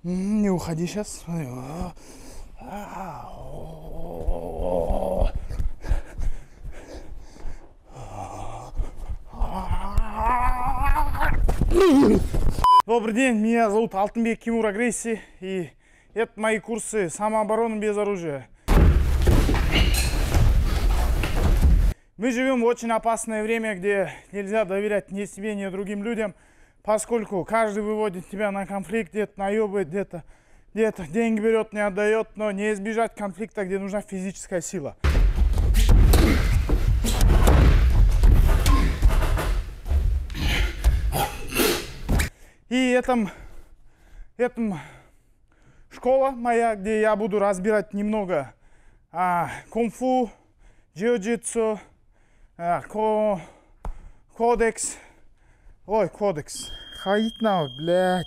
Не уходи сейчас. Добрый день, меня зовут Алтынбек Кимур Агрессии, и это мои курсы самообороны без оружия. Мы живем в очень опасное время, где нельзя доверять ни себе, ни другим людям, поскольку каждый выводит тебя на конфликт, где-то наебывает, где-то деньги берет, не отдает, но не избежать конфликта, где нужна физическая сила. И этом школа моя, где я буду разбирать немного кунг-фу, джиу-джитсу, кодекс. Ой, кодекс. Ходить надо, блядь.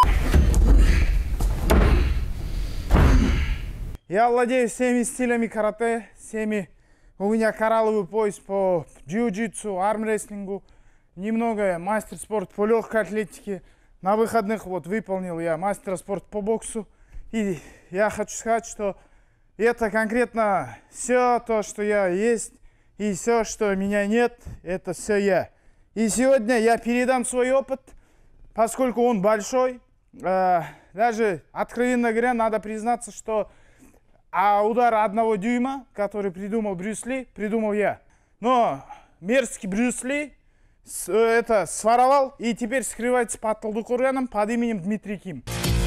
Я владею всеми стилями карате, у меня коралловый пояс по джиу-джитсу, армрестлингу, немного мастер спорта по легкой атлетике. На выходных вот выполнил я мастера спорта по боксу. И я хочу сказать, что это конкретно все то, что я есть, и все, что меня нет, это все я. И сегодня я передам свой опыт, поскольку он большой. Даже, откровенно говоря, надо признаться, что удар 1 дюйма, который придумал Брюс Ли, придумал я. Но мерзкий Брюс Ли это своровал и теперь скрывается под Талдыкурганом под именем Дмитрий Ким.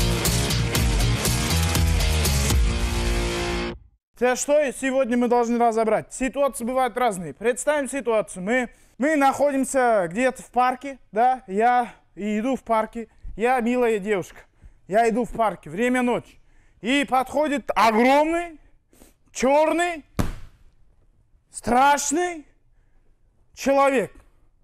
Что сегодня мы должны разобрать? Ситуации бывают разные. Представим ситуацию. Мы находимся где-то в парке, да, я иду в парке, я милая девушка, я иду в парке, время ночи, и подходит огромный, черный, страшный человек.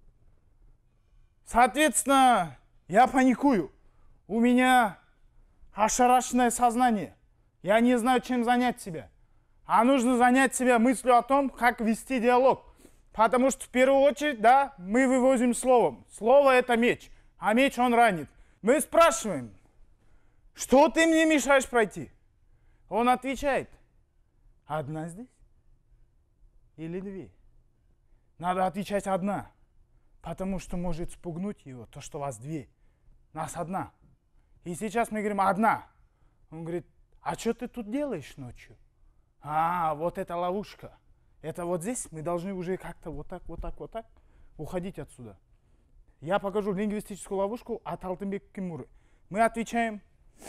Соответственно, я паникую, у меня ошарашенное сознание, я не знаю, чем занять себя, а нужно занять себя мыслью о том, как вести диалог. Потому что в первую очередь, да, мы вывозим словом. Слово это меч, а меч он ранит. Мы спрашиваем, что ты мне мешаешь пройти? Он отвечает, 1 здесь или 2? Надо отвечать 1, потому что может спугнуть его то, что вас 2, нас 1. И сейчас мы говорим 1. Он говорит, а что ты тут делаешь ночью? Вот это ловушка. Это вот здесь мы должны уже как-то вот так уходить отсюда. Я покажу лингвистическую ловушку от Алтынбека Кимура. Мы отвечаем.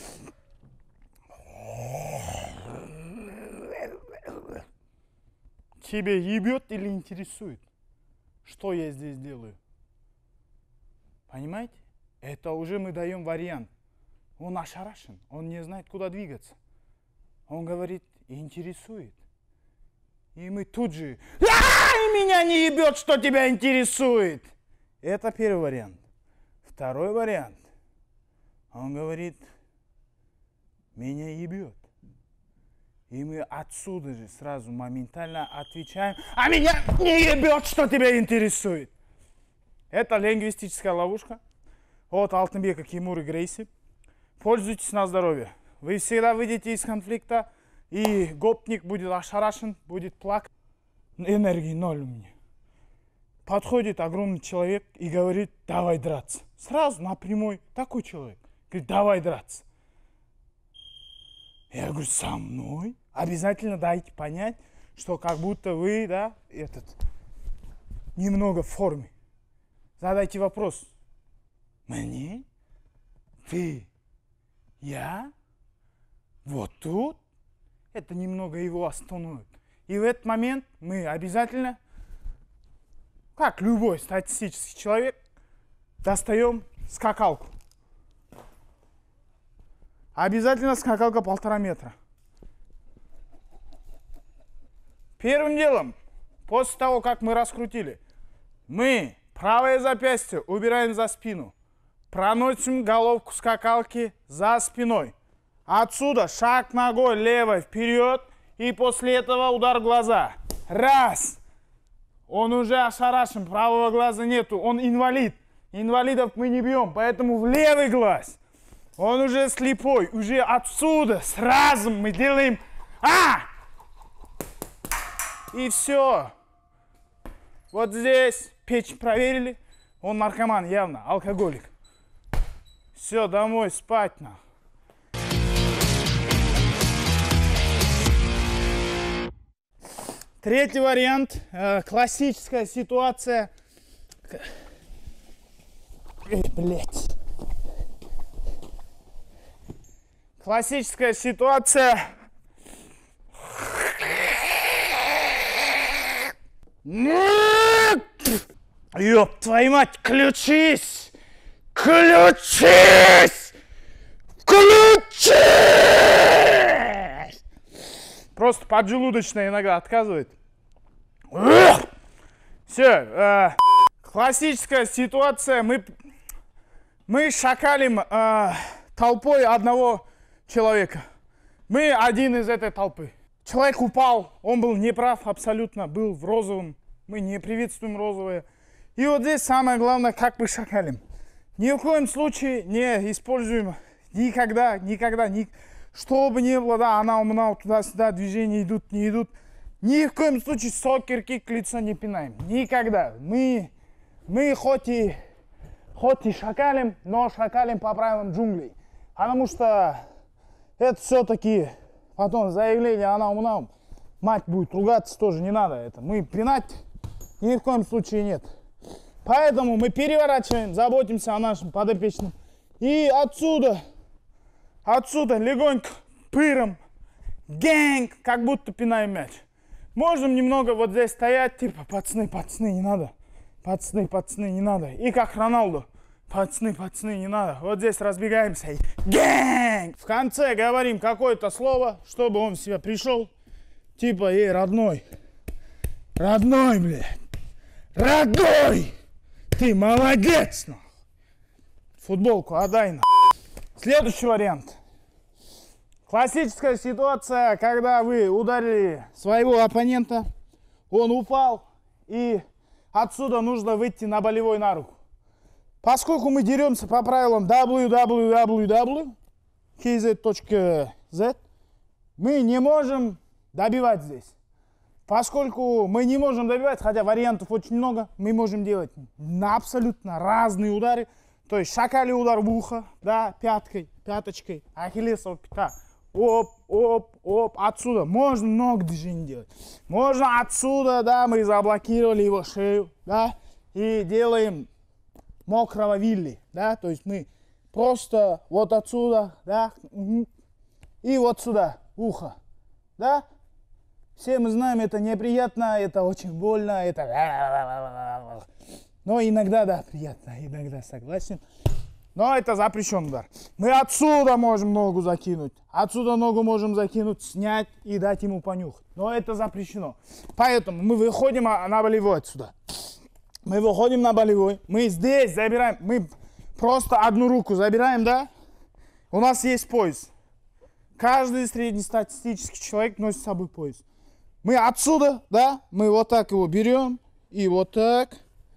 Тебе ебет или интересует, что я здесь делаю? Понимаете? Это уже мы даем вариант. Он ошарашен, он не знает, куда двигаться. Он говорит, интересует. И мы тут же, меня не ебет, что тебя интересует. Это первый вариант. Второй вариант. Он говорит, меня ебет. И мы отсюда же сразу моментально отвечаем, меня не ебет, что тебя интересует. Это лингвистическая ловушка от Алтынбека Кимура Агрессии. Пользуйтесь на здоровье. Вы всегда выйдете из конфликта, и гопник будет ошарашен, будет плакать. Энергии 0 у меня. Подходит огромный человек и говорит, давай драться. Сразу напрямую такой человек. Говорит, давай драться. Я говорю, со мной? Обязательно дайте понять, что как будто вы, да, немного в форме. Задайте вопрос. Мне? Ты? Я? Вот тут? Это немного его остановит. И в этот момент мы обязательно, как любой статистический человек, достаем скакалку. Обязательно скакалка 1,5 метра. Первым делом, после того, как мы раскрутили, мы правое запястье убираем за спину. Проносим головку скакалки за спиной. Отсюда шаг ногой левой вперед. И после этого удар в глаза. Раз. Он уже ошарашен, правого глаза нету. Он инвалид. Инвалидов мы не бьем, поэтому в левый глаз. Он уже слепой, уже отсюда сразу мы делаем и все. Вот здесь печень проверили, он наркоман явно, алкоголик. Все, домой спать на. Третий вариант, классическая ситуация. Блять. Классическая ситуация. Ёб твою мать, ключись! Ключись! Ключись! Просто поджелудочная иногда отказывает. Все, классическая ситуация. Мы шакалим толпой одного человека. Мы один из этой толпы. Человек упал, он был неправ абсолютно, был в розовом. Мы не приветствуем розовое. И вот здесь самое главное, как мы шакалим. Ни в коем случае не используем никогда, что бы ни было, да, она туда-сюда, движения идут, не идут. Ни в коем случае сокерки к лицу не пинаем. Никогда. Мы хоть и шакалим, но шакалим по правилам джунглей. Потому что это все-таки потом заявление она мать будет ругаться, тоже не надо это. Мы пинать ни в коем случае нет. Поэтому мы переворачиваем, заботимся о нашем подопечном. И отсюда легонько пыром, гэнг, как будто пинаем мяч. Можем немного вот здесь стоять, типа, пацаны, не надо. Пацаны, не надо. И как Роналду, пацаны, не надо. Вот здесь разбегаемся и гэнг. В конце говорим какое-то слово, чтобы он в себя пришел. Типа, родной, блядь, родной, ты молодец, нахуй. Футболку отдай, нахуй. Следующий вариант. Классическая ситуация, когда вы ударили своего оппонента, он упал, и отсюда нужно выйти на болевой на руку. Поскольку мы деремся по правилам www.kz.z, мы не можем добивать здесь. Поскольку мы не можем добивать, хотя вариантов очень много, мы можем делать на абсолютно разные удары. То есть шакали удар в ухо, да, пяточкой, ахиллесова пята. Оп, отсюда. Можно много движений делать. Можно отсюда, да, мы заблокировали его шею, да, и делаем мокрого Вилли, да, то есть мы просто вот отсюда, да, и вот сюда, ухо, да. Все мы знаем, это неприятно, это очень больно, это... Но иногда, да, приятно, иногда согласен. Но это запрещен удар. Мы отсюда можем ногу закинуть. Отсюда ногу можем закинуть, снять и дать ему понюхать. Но это запрещено. Поэтому мы выходим на болевой отсюда. Мы выходим на болевой. Мы здесь забираем. Мы просто одну руку забираем, да? У нас есть пояс. Каждый среднестатистический человек носит с собой пояс. Мы отсюда, да? Мы вот так его берем. И вот так.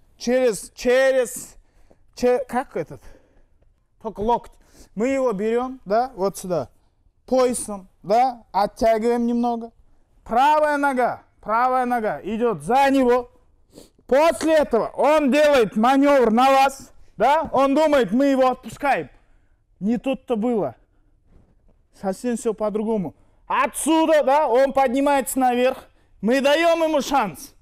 Как этот? Только локоть. Мы его берем, да, вот сюда, поясом, да, оттягиваем немного. Правая нога идет за него. После этого он делает маневр на вас, да, он думает, мы его отпускаем. Не тут-то было. Совсем все по-другому. Отсюда, да, он поднимается наверх. Мы даем ему шанс.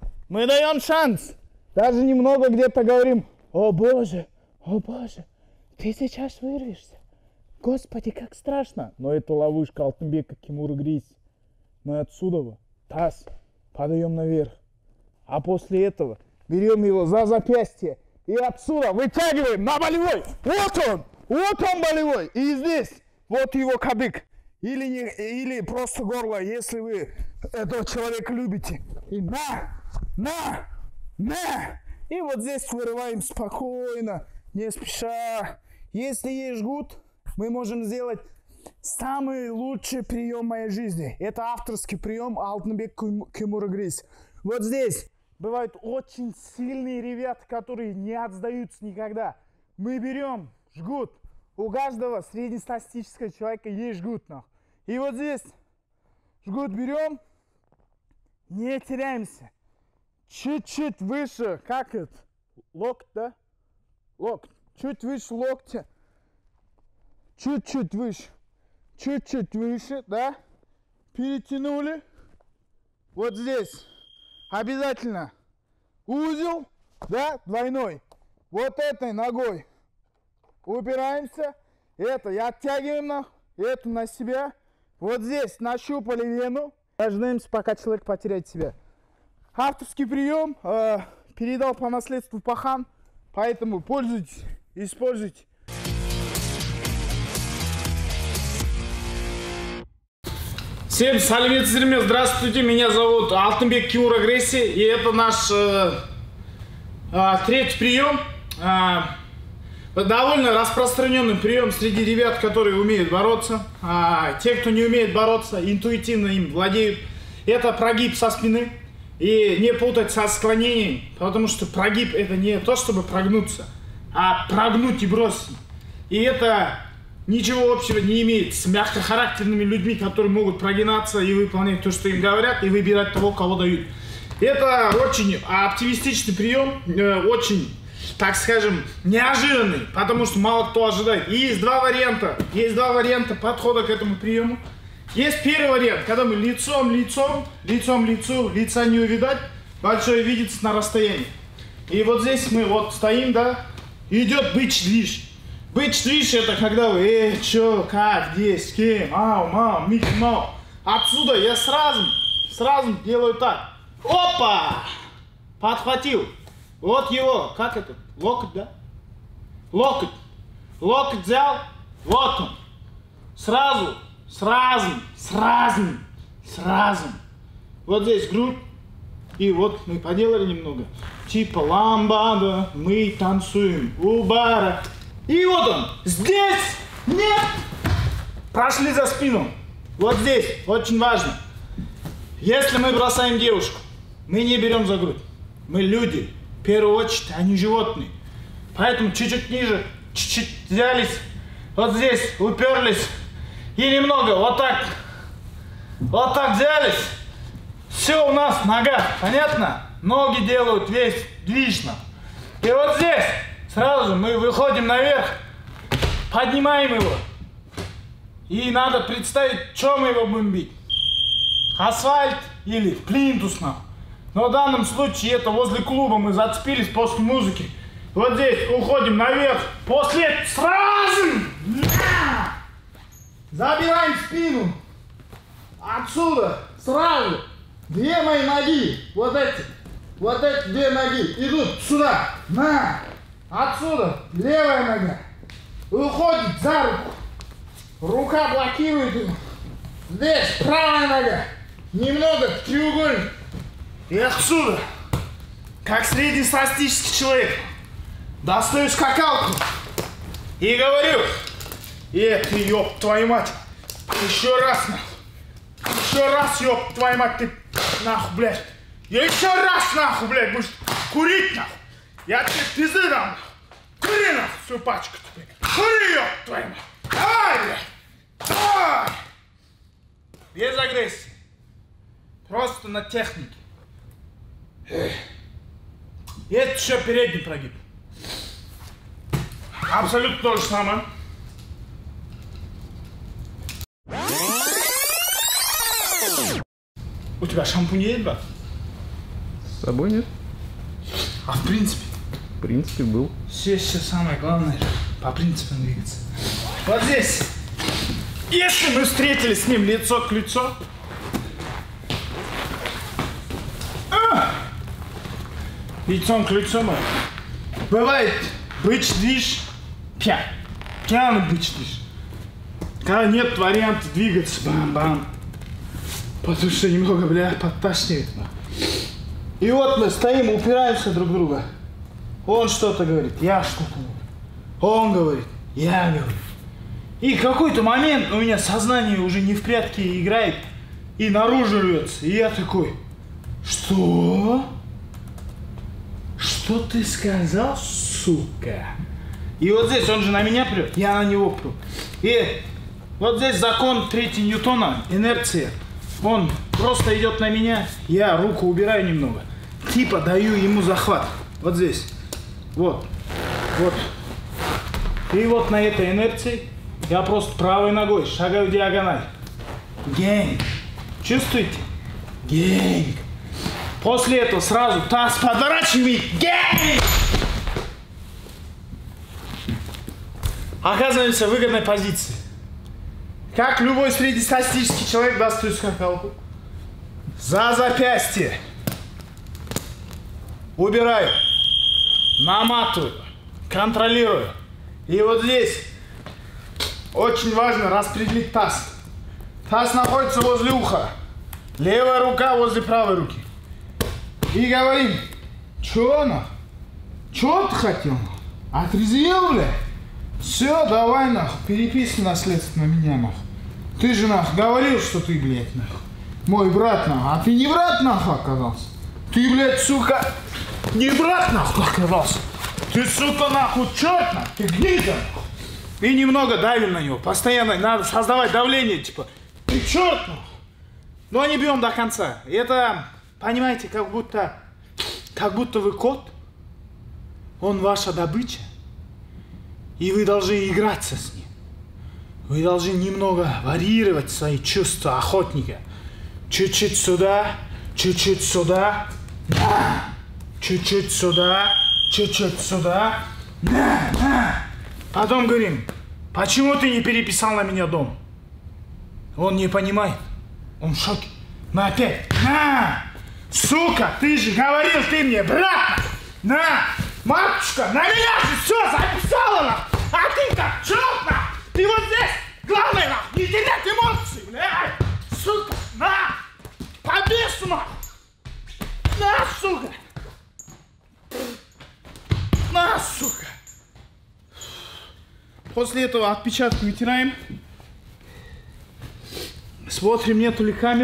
Даже немного где-то говорим, о боже, ты сейчас вырвешься. Господи, как страшно. Но это ловушка Алтынбека Кемургрис. Мы отсюда таз подаем наверх. А после этого берем его за запястье и отсюда вытягиваем на болевой. Вот он болевой. И здесь вот его кадык. Или просто горло, если вы этого человека любите. И на. И вот здесь вырываем спокойно, не спеша. Если есть жгут, мы можем сделать самый лучший прием в моей жизни. Это авторский прием Алтынбек Кемургрис. Вот здесь бывают очень сильные ребята, которые не отсдаются никогда. Мы берем жгут, У каждого среднестатистического человека есть жгут, нахуй. И вот здесь жгут берем, не теряемся. Чуть-чуть выше, как это? Локоть, да? Локоть. Чуть выше локтя. Чуть-чуть выше. Чуть-чуть выше, да? Перетянули. Вот здесь обязательно узел, да, двойной. Вот этой ногой упираемся. Это и оттягиваем на, это на себя. Вот здесь нащупали вену. Дождаемся, пока человек потеряет себя. Авторский прием передал по наследству пахан. Поэтому пользуйтесь, используйте. Всем салют, здравствуйте, меня зовут Алтынбек Киур Агрессия, и это наш третий прием. Довольно распространенный прием среди ребят, которые умеют бороться. Те, кто не умеет бороться, интуитивно им владеют. Это прогиб со спины. И не путать со склонением, потому что прогиб это не то, чтобы прогнуться, а прогнуть и бросить. И это ничего общего не имеет с мягкохарактерными людьми, которые могут прогинаться и выполнять то, что им говорят, и выбирать того, кого дают. Это очень оптимистичный прием, очень, так скажем, неожиданный, потому что мало кто ожидает. И есть два варианта подхода к этому приему. Есть первый вариант, когда мы лицом к лицу, лица не увидать, большое видится на расстоянии. И вот здесь мы вот стоим, да, идет быч-движ. Быч-движ это когда вы, чё, как, где, с кем, ау, Микки Мау. Отсюда я сразу делаю так. Опа! Подхватил. Вот его, как это, локоть, да? Локоть взял, вот он. Сразу. Вот здесь грудь. И вот мы поделали немного. Типа ламбада, мы танцуем у бара. И вот он. Здесь нет. Прошли за спину. Вот здесь. Очень важно. Если мы бросаем девушку, мы не берем за грудь. Мы люди. В первую очередь, они животные. Поэтому чуть-чуть ниже. Чуть-чуть взялись. Вот здесь уперлись. И немного вот так взялись. Все у нас в ногах, понятно? Ноги делают весь движ. И вот здесь сразу же мы выходим наверх, поднимаем его. И надо представить, что мы его будем бить. Асфальт или плинтус. Но в данном случае это возле клуба мы зацепились после музыки. Вот здесь уходим наверх. После сразу забираем спину. Отсюда сразу две мои ноги, вот эти две ноги идут сюда. Отсюда левая нога уходит за руку. Рука блокирует его. Здесь правая нога. Немного треугольник. И отсюда, как среднестатистический человек, достаю скакалку и говорю: ты, ёб твою мать, еще раз, ёб твою мать, ты, нахуй, блядь, еще раз, нахуй, блядь, будешь курить, нахуй, я тебе пизды дам, нахуй. Кури, нахуй, всю пачку, блядь, кури, ёб твою мать, давай, блядь, давай, без агрессии, просто на технике. И это еще передний прогиб, абсолютно то же самое. У тебя шампунь есть, брат? С собой нет. А в принципе? В принципе, был. Все самое главное, по принципу двигаться. Вот здесь, если мы встретились с ним лицо к лицу, лицом к лицу мы, бывает быч-движ, пьяный быч-движ. Когда нет варианта двигаться, бам-бам. Потому что немного, бля, подташнивает. И вот мы стоим, упираемся друг в друга. Он что-то говорит, я что-то говорю. Он говорит, я говорю. И в какой-то момент у меня сознание уже не в прятки играет и наружу рвется. И я такой: что? Что ты сказал, сука? И вот здесь он же на меня прет, я на него пру. И вот здесь закон 3 Ньютона, инерция. Он просто идет на меня, я руку убираю немного. Типа даю ему захват. Вот здесь. Вот. Вот. И вот на этой инерции я просто правой ногой шагаю в диагональ. Гэнг. Чувствуете? Гэнг. После этого сразу таз подворачивает. Гэнг. Оказываемся в выгодной позиции. Как любой среднестатистический человек даст свою скакалку. За запястье. Убираю. Наматываю. Контролирую. И вот здесь очень важно распределить таз. Таз находится возле уха. Левая рука возле правой руки. И говорим. Чё нах? Чё ты хотел? Отрезвел, бля? Все, давай нах, переписывай наследство на меня нах. Ты же нах говорил, что ты, блядь, нах. Мой брат нах, а ты не брат нах оказался. Ты, блядь, сука, не брат нах оказался. Ты, сука, нахуй, черт нах, ты гнида нах. И немного давим на него, постоянно надо создавать давление, типа, ты черт нах. Но не бьем до конца. Это, понимаете, как будто вы кот, он ваша добыча. И вы должны играться с ним. Вы должны немного варьировать свои чувства охотника. Чуть-чуть сюда, чуть-чуть сюда. На. Чуть-чуть сюда, чуть-чуть сюда. На. Потом говорим, почему ты не переписал на меня дом? Он не понимает. Он в шоке. На опять. На. Сука, ты же говорил, ты мне брат. На. Матушка, на меня же все записала, а ты как черт, ты вот здесь, главное, не терять эмоции, блядь, сука, на, побесу, на, сука, на, сука. После этого отпечатки вытираем, смотрим, нету ли камер,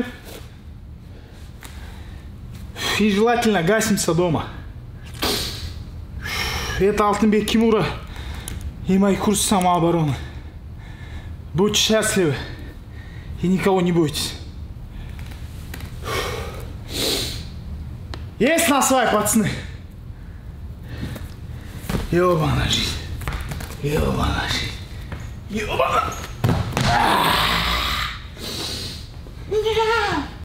и желательно гасимся дома. Это Алтынбек Кимура и мои курсы самообороны. Будьте счастливы и никого не бойтесь. Есть на свай, пацаны? Ёбана жизнь. Ёбана жизнь. Ёбана.